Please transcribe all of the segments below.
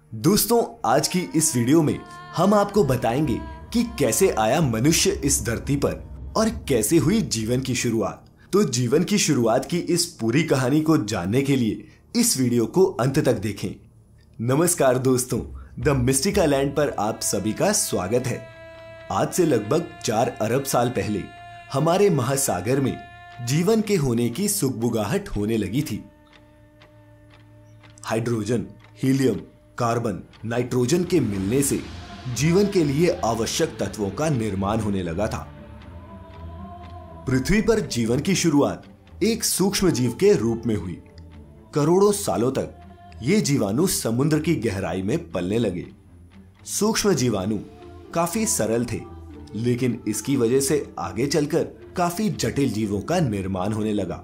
दोस्तों, आज की इस वीडियो में हम आपको बताएंगे कि कैसे आया मनुष्य इस धरती पर और कैसे हुई जीवन की शुरुआत। तो जीवन की शुरुआत की इस पूरी कहानी को जानने के लिए इस वीडियो को अंत तक देखें। नमस्कार दोस्तों, द मिस्टिका लैंड पर आप सभी का स्वागत है। आज से लगभग 4 अरब साल पहले हमारे महासागर में जीवन के होने की सुगबुगाहट होने लगी थी। हाइड्रोजन, हीलियम, कार्बन, नाइट्रोजन के मिलने से जीवन के लिए आवश्यक तत्वों का निर्माण होने लगा था। पृथ्वी पर जीवन की शुरुआत एक सूक्ष्म जीव के रूप में हुई। करोड़ों सालों तक ये जीवाणु समुद्र की गहराई में पलने लगे। सूक्ष्म जीवाणु काफी सरल थे, लेकिन इसकी वजह से आगे चलकर काफी जटिल जीवों का निर्माण होने लगा।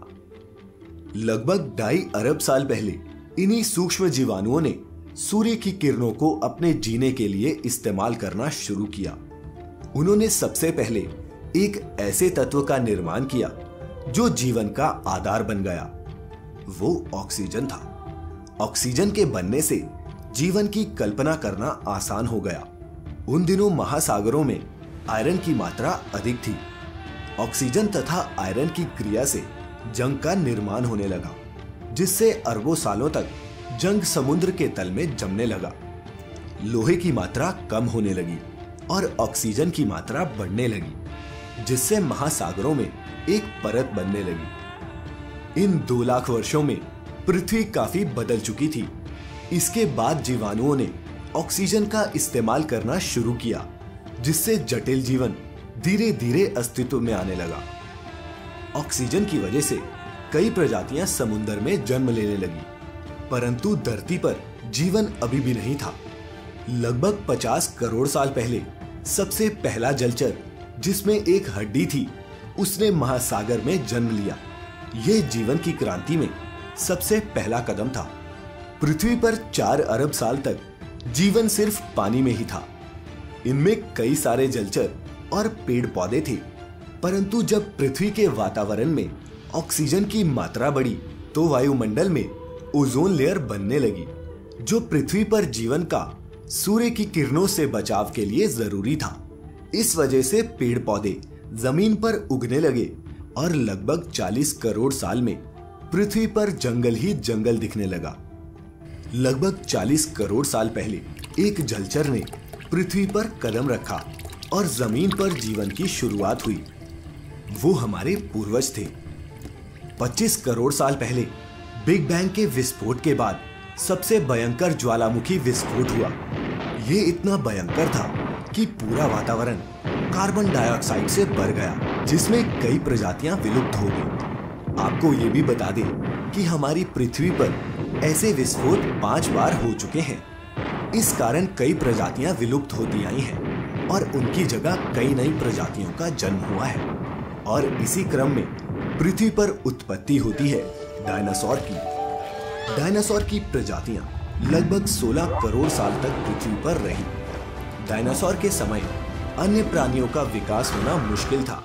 लगभग 2.5 अरब साल पहले इन्हीं सूक्ष्म जीवाणुओं ने सूर्य की किरणों को अपने जीने के लिए इस्तेमाल करना शुरू किया। उन्होंने सबसे पहले एक ऐसे तत्व का निर्माण किया जो जीवन का आधार बन गया। वो ऑक्सीजन था। ऑक्सीजन के बनने से जीवन की कल्पना करना आसान हो गया। उन दिनों महासागरों में आयरन की मात्रा अधिक थी। ऑक्सीजन तथा आयरन की क्रिया से जंग का निर्माण होने लगा, जिससे अरबों सालों तक जंग समुद्र के तल में जमने लगा। लोहे की मात्रा कम होने लगी और ऑक्सीजन की मात्रा बढ़ने लगी, जिससे महासागरों में एक परत बनने लगी। इन 2 लाख वर्षों में पृथ्वी काफी बदल चुकी थी। इसके बाद जीवाणुओं ने ऑक्सीजन का इस्तेमाल करना शुरू किया, जिससे जटिल जीवन धीरे धीरे अस्तित्व में आने लगा। ऑक्सीजन की वजह से कई प्रजातियां समुद्र में जन्म लेने लगी, परंतु धरती पर जीवन अभी भी नहीं था। लगभग 50 करोड़ साल पहले सबसे पहला जलचर, जिसमें एक हड्डी थी, उसने महासागर में जन्म लिया। यह जीवन की क्रांति में सबसे पहला कदम था। पृथ्वी पर 4 अरब साल तक जीवन सिर्फ पानी में ही था। इनमें कई सारे जलचर और पेड़ पौधे थे, परंतु जब पृथ्वी के वातावरण में ऑक्सीजन की मात्रा बढ़ी तो वायुमंडल में ओजोन लेयर बनने लगी, जो पृथ्वी पर जीवन का सूर्य की किरणों से बचाव के लिए जरूरी था। इस वजह से पेड़ पौधे जमीन पर उगने लगे और लगभग 40 करोड़ साल में पृथ्वी पर जंगल ही जंगल दिखने लगा। लगभग 40 करोड़ साल पहले एक जलचर ने पृथ्वी पर कदम रखा और जमीन पर जीवन की शुरुआत हुई। वो हमारे पूर्वज थे। 25 करोड़ साल पहले बिग बैंग के विस्फोट के बाद सबसे भयंकर ज्वालामुखी विस्फोट हुआ। ये इतना भयंकर था कि पूरा वातावरण कार्बन डाइऑक्साइड से भर गया, जिसमें कई प्रजातियां विलुप्त हो गई। आपको ये भी बता दें कि हमारी पृथ्वी पर ऐसे विस्फोट 5 बार हो चुके हैं। इस कारण कई प्रजातियां विलुप्त होती आई हैं और उनकी जगह कई नई प्रजातियों का जन्म हुआ है। और इसी क्रम में पृथ्वी पर उत्पत्ति होती है डायनासोर की। डायनासोर की प्रजातियां लगभग 16 करोड़ साल तक पृथ्वी पर रही। डायनासोर के समय अन्य प्राणियों का विकास होना मुश्किल था।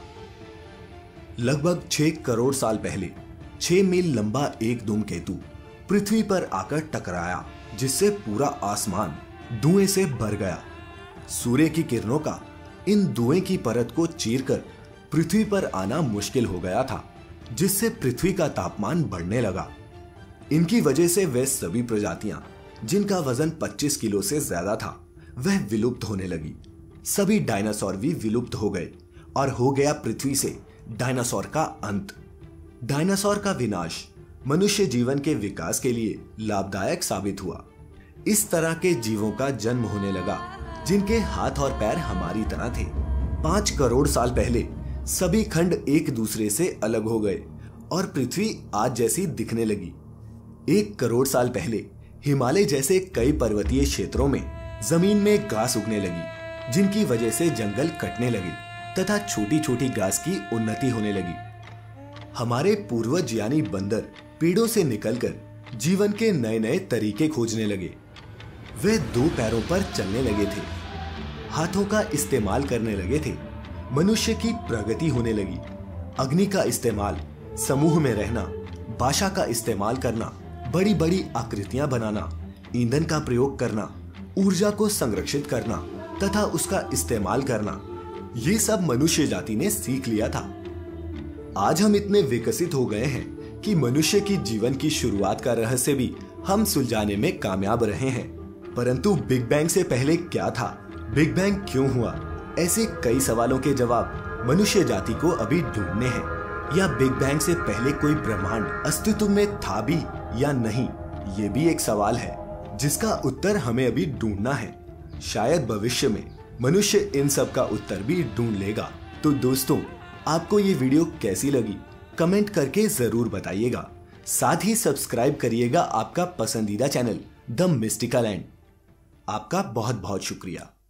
लगभग 6 करोड़ साल पहले 6 मील लंबा एक धूमकेतु पृथ्वी पर आकर टकराया, जिससे पूरा आसमान धुएं से भर गया। सूर्य की किरणों का इन धुएं की परत को चीरकर पृथ्वी पर आना मुश्किल हो गया था, जिससे पृथ्वी का तापमान बढ़ने लगा। इनकी वजह से वे सभी प्रजातियां जिनका वजन 25 किलो से ज्यादा था, वह विलुप्त होने लगी। सभी डायनासोर भी विलुप्त हो गए और हो गया पृथ्वी से डायनासोर का अंत। डायनासोर का विनाश मनुष्य जीवन के विकास के लिए लाभदायक साबित हुआ। इस तरह के जीवों का जन्म होने लगा जिनके हाथ और पैर हमारी तरह थे। 5 करोड़ साल पहले सभी खंड एक दूसरे से अलग हो गए और पृथ्वी आज जैसी दिखने लगी। 1 करोड़ साल पहले हिमालय जैसे कई पर्वतीय क्षेत्रों में जमीन में घास उगने लगी, जिनकी वजह से जंगल कटने लगे तथा छोटी छोटी घास की उन्नति होने लगी। हमारे पूर्वज यानी बंदर पेड़ों से निकलकर जीवन के नए नए तरीके खोजने लगे। वे 2 पैरों पर चलने लगे थे, हाथों का इस्तेमाल करने लगे थे। मनुष्य की प्रगति होने लगी। अग्नि का इस्तेमाल, समूह में रहना, भाषा का इस्तेमाल करना, बड़ी बड़ी आकृतियां बनाना, ईंधन का प्रयोग करना ऊर्जा को संरक्षित करना तथा उसका इस्तेमाल करना, ये सब मनुष्य जाति ने सीख लिया था। आज हम इतने विकसित हो गए हैं कि मनुष्य की जीवन की शुरुआत का रहस्य भी हम सुलझाने में कामयाब रहे हैं। परंतु बिग बैंग से पहले क्या था, बिग बैंग क्यों हुआ, ऐसे कई सवालों के जवाब मनुष्य जाति को अभी ढूंढने हैं। या बिग बैंग से पहले कोई ब्रह्मांड अस्तित्व में था भी या नहीं, ये भी एक सवाल है जिसका उत्तर हमें अभी ढूंढना है। शायद भविष्य में मनुष्य इन सब का उत्तर भी ढूंढ लेगा। तो दोस्तों, आपको ये वीडियो कैसी लगी कमेंट करके जरूर बताइएगा। साथ ही सब्सक्राइब करिएगा आपका पसंदीदा चैनल द मिस्टिकल लैंड। आपका बहुत बहुत शुक्रिया।